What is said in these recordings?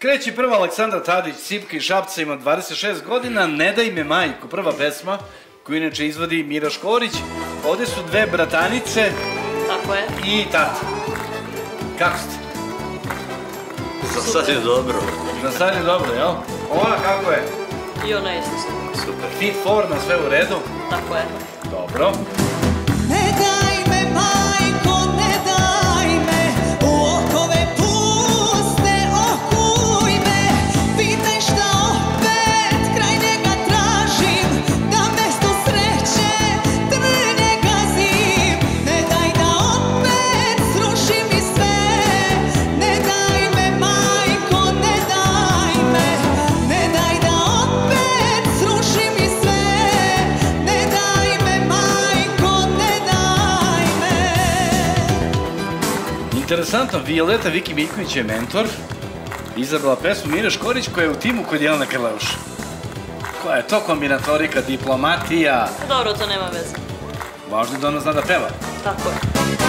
Kreći prva Aleksandra Tadić, Cipka iz Šapca, ima 26 godina, Ne daj me majko, prva pesma, koju inače izvodi Mira Škorić. Ovde su dve bratanice. Tako je. I tata. Kako ste? Za sad je dobro. Za sad je dobro, jel? Ona kako je? I ona isto Super. Fit forma, sve u redu? Tako je. Dobro. Ne daj me majko, ne daj me, u okove puste okuj me, pitaj šta opet kraj njega tražim, da mesto sreće trnje gazim. Ne daj da opet sruši mi sve, ne daj me majko, ne daj me, ne daj da opet sruši mi sve, ne daj me majko, ne daj me. Interesantno, Violeta Viki Miljković je mentor. Izabrala pesmu Mire Škorić koja je u timu kod Jelene Krleuša. Koja je to kombinatorika, diplomatija? Dobro, to nema veze. Važno je da ona zna da peva. Tako je.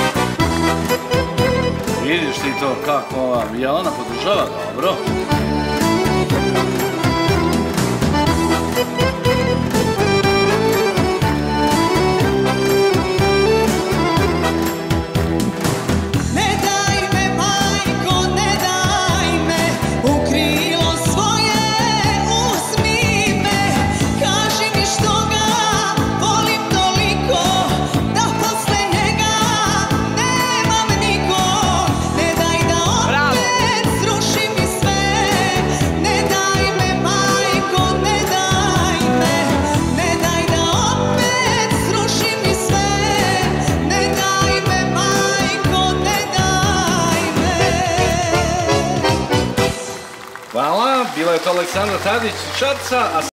Vidiš ti to kako ova Jelena podržava, dobro. Ne daj me majko, ne daj me, u krilo svoje uzmi me, kaži mi što ga volim toliko, da posle njega nemam niko. Ne daj da opet sruši mi sve, ne daj me majko, ne daj me, ne daj da opet sruši mi sve, ne daj me majko, ne daj me. Hvala, bila je to Aleksandra Tadić iz Šapca, a